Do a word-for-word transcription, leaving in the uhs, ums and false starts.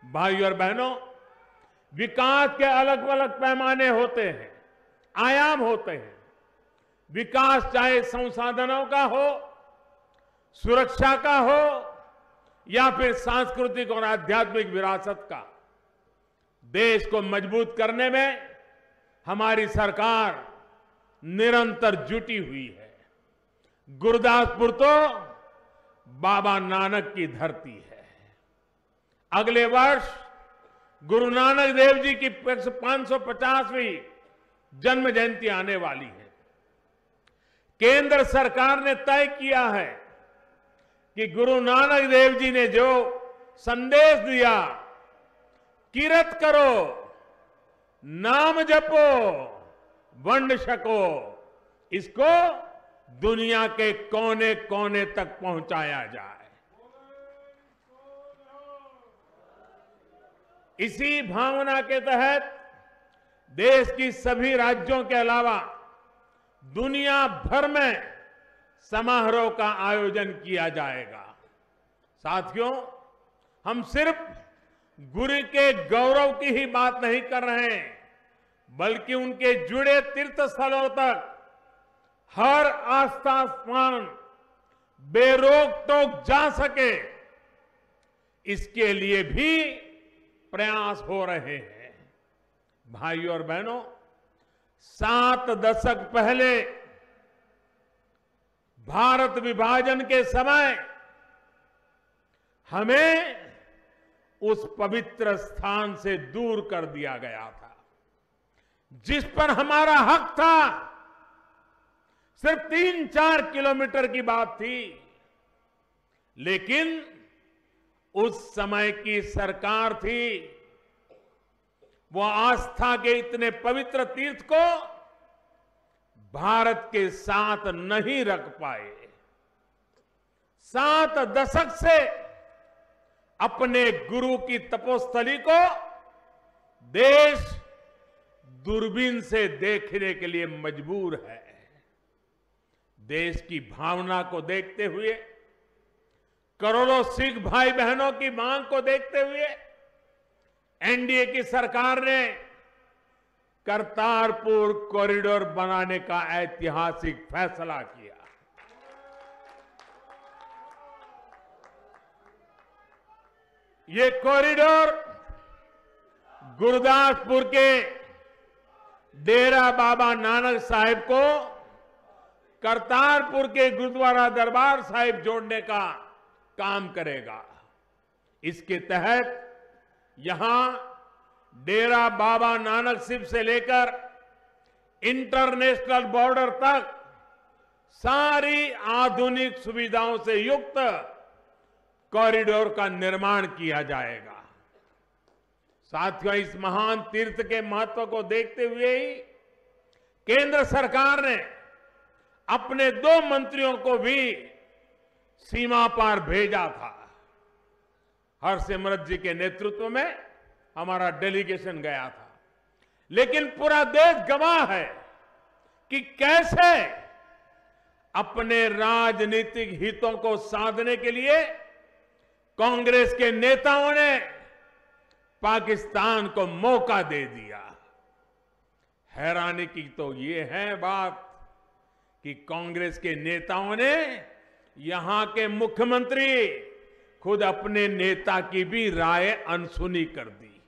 भाइयों और बहनों, विकास के अलग अलग पैमाने होते हैं, आयाम होते हैं। विकास चाहे संसाधनों का हो, सुरक्षा का हो या फिर सांस्कृतिक और आध्यात्मिक विरासत का। देश को मजबूत करने में हमारी सरकार निरंतर जुटी हुई है। गुरदासपुर तो बाबा नानक की धरती है। अगले वर्ष गुरु नानक देव जी की पांच सौ पचासवीं जन्म जयंती आने वाली है। केंद्र सरकार ने तय किया है कि गुरु नानक देव जी ने जो संदेश दिया, किरत करो, नाम जपो, वंड छको, इसको दुनिया के कोने कोने तक पहुंचाया जाए। इसी भावना के तहत देश की सभी राज्यों के अलावा दुनिया भर में समारोह का आयोजन किया जाएगा। साथियों, हम सिर्फ गुरु के गौरव की ही बात नहीं कर रहे हैं, बल्कि उनके जुड़े तीर्थ स्थलों तक हर आस्था स्थान बेरोक टोक जा सके, इसके लिए भी प्रयास हो रहे हैं। भाइयों और बहनों, सात दशक पहले भारत विभाजन के समय हमें उस पवित्र स्थान से दूर कर दिया गया था, जिस पर हमारा हक था। सिर्फ तीन चार किलोमीटर की बात थी, लेकिन उस समय की सरकार थी, वो आस्था के इतने पवित्र तीर्थ को भारत के साथ नहीं रख पाए। सात दशक से अपने गुरु की तपोस्थली को देश दूरबीन से देखने के लिए मजबूर है। देश की भावना को देखते हुए, करोड़ों सिख भाई बहनों की मांग को देखते हुए एनडीए की सरकार ने करतारपुर कॉरिडोर बनाने का ऐतिहासिक फैसला किया। ये कॉरिडोर गुरदासपुर के डेरा बाबा नानक साहिब को करतारपुर के गुरुद्वारा दरबार साहिब जोड़ने का काम करेगा। इसके तहत यहां डेरा बाबा नानक शिव से लेकर इंटरनेशनल बॉर्डर तक सारी आधुनिक सुविधाओं से युक्त कॉरिडोर का निर्माण किया जाएगा। साथियों, इस महान तीर्थ के महत्व को देखते हुए ही केंद्र सरकार ने अपने दो मंत्रियों को भी सीमा पार भेजा था। हरसिमरत जी के नेतृत्व में हमारा डेलीगेशन गया था, लेकिन पूरा देश गवाह है कि कैसे अपने राजनीतिक हितों को साधने के लिए कांग्रेस के नेताओं ने पाकिस्तान को मौका दे दिया। हैरानी की तो ये है बात कि कांग्रेस के नेताओं ने यहां के मुख्यमंत्री खुद अपने नेता की भी राय अनसुनी कर दी।